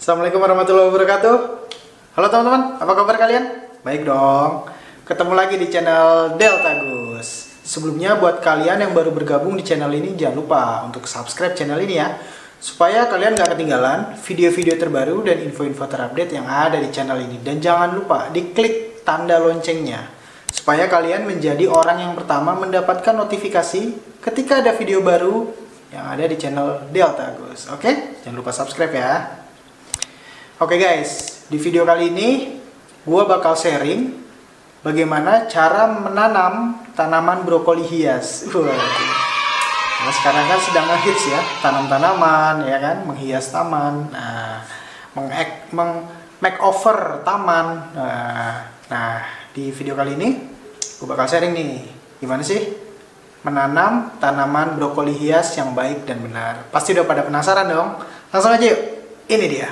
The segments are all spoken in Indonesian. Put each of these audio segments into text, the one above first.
Assalamualaikum warahmatullahi wabarakatuh. Halo teman-teman, apa kabar kalian? Baik dong. Ketemu lagi di channel Delta Gus. Sebelumnya buat kalian yang baru bergabung di channel ini, jangan lupa untuk subscribe channel ini ya, supaya kalian gak ketinggalan video-video terbaru dan info-info terupdate yang ada di channel ini. Dan jangan lupa diklik tanda loncengnya, supaya kalian menjadi orang yang pertama mendapatkan notifikasi ketika ada video baru yang ada di channel Delta Gus. Oke? Jangan lupa subscribe ya. Oke guys, di video kali ini gue bakal sharing bagaimana cara menanam tanaman brokoli hias. Nah, sekarang kan sedang ngehits ya, tanam tanaman ya kan, menghias taman, makeover taman. Nah, di video kali ini gue bakal sharing nih, gimana sih menanam tanaman brokoli hias yang baik dan benar. Pasti udah pada penasaran dong. Langsung aja yuk, ini dia.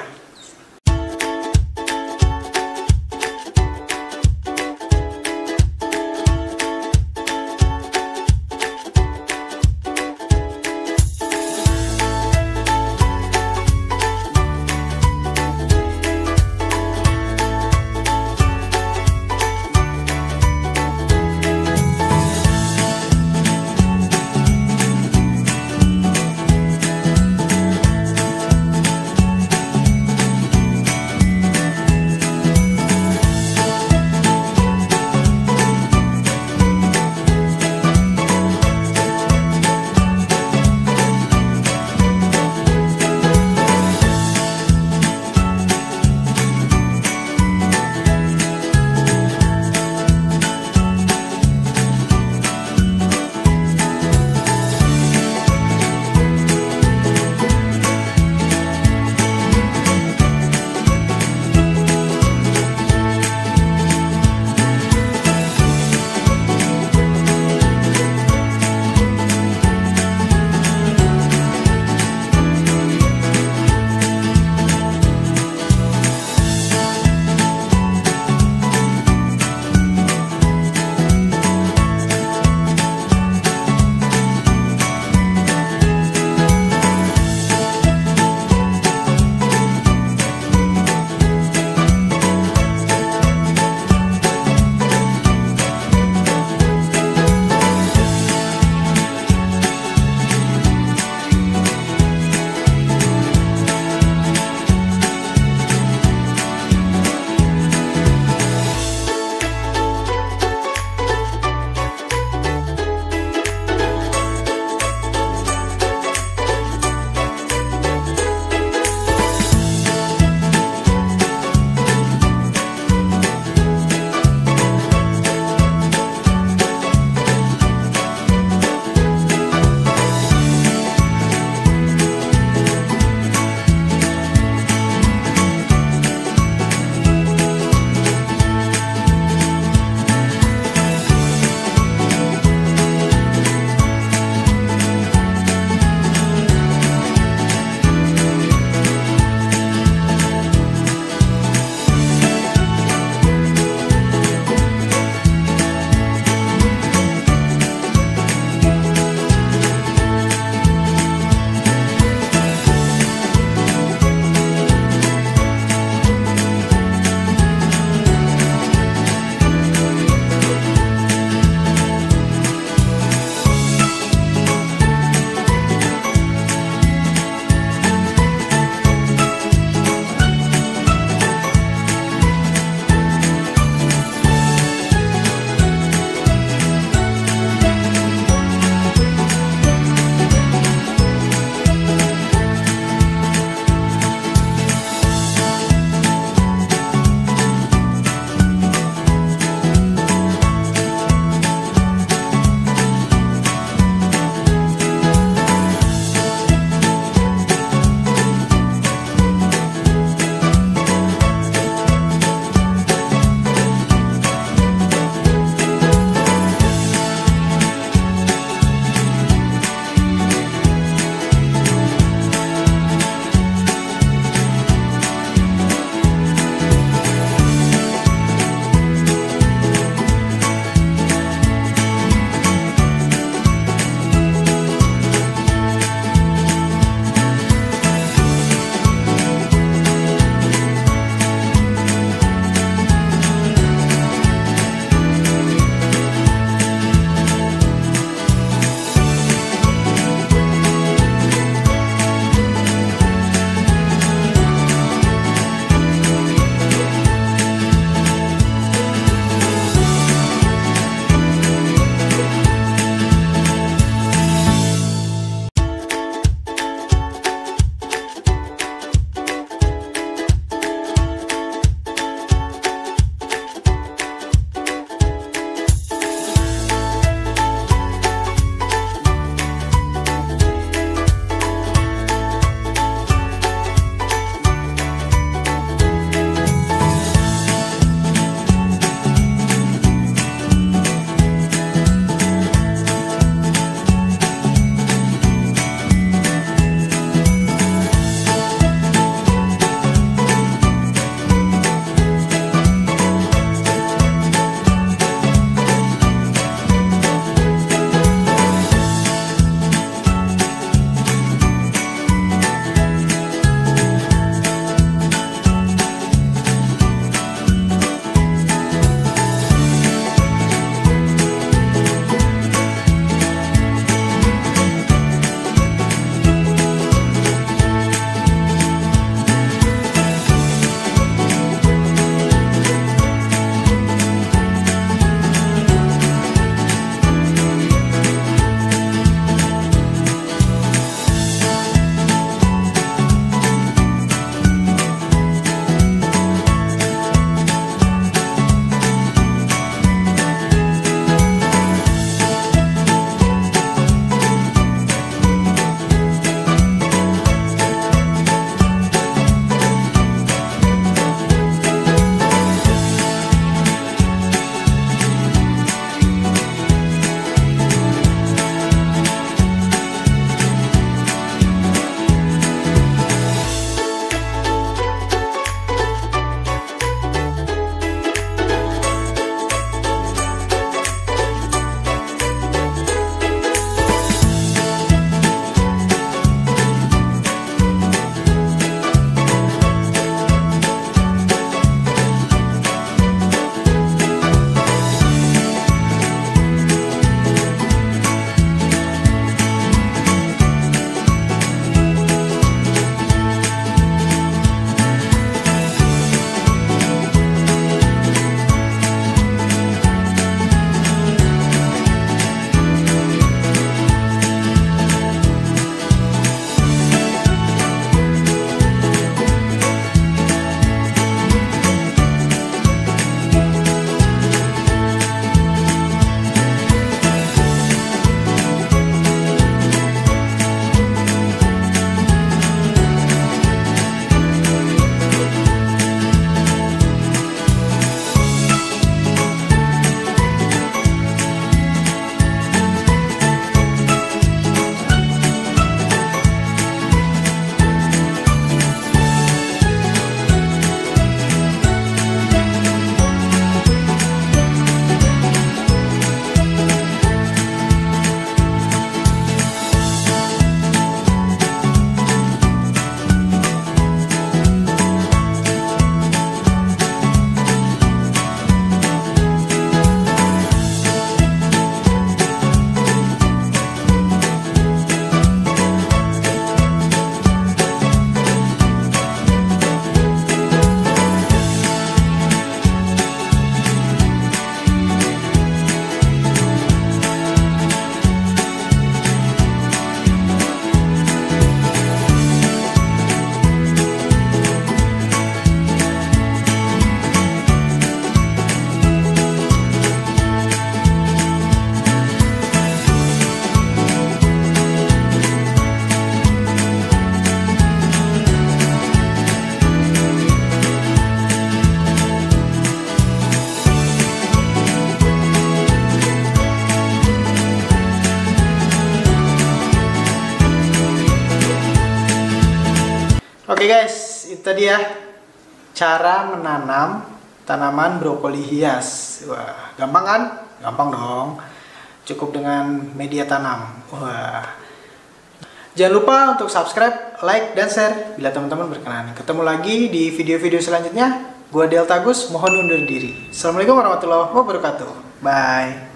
Oke guys, itu dia cara menanam tanaman brokoli hias. Wah, gampang kan? Gampang dong. Cukup dengan media tanam. Wah. Jangan lupa untuk subscribe, like, dan share bila teman-teman berkenan. Ketemu lagi di video-video selanjutnya. Gua Del Tagus, mohon undur diri. Assalamualaikum warahmatullahi wabarakatuh. Bye.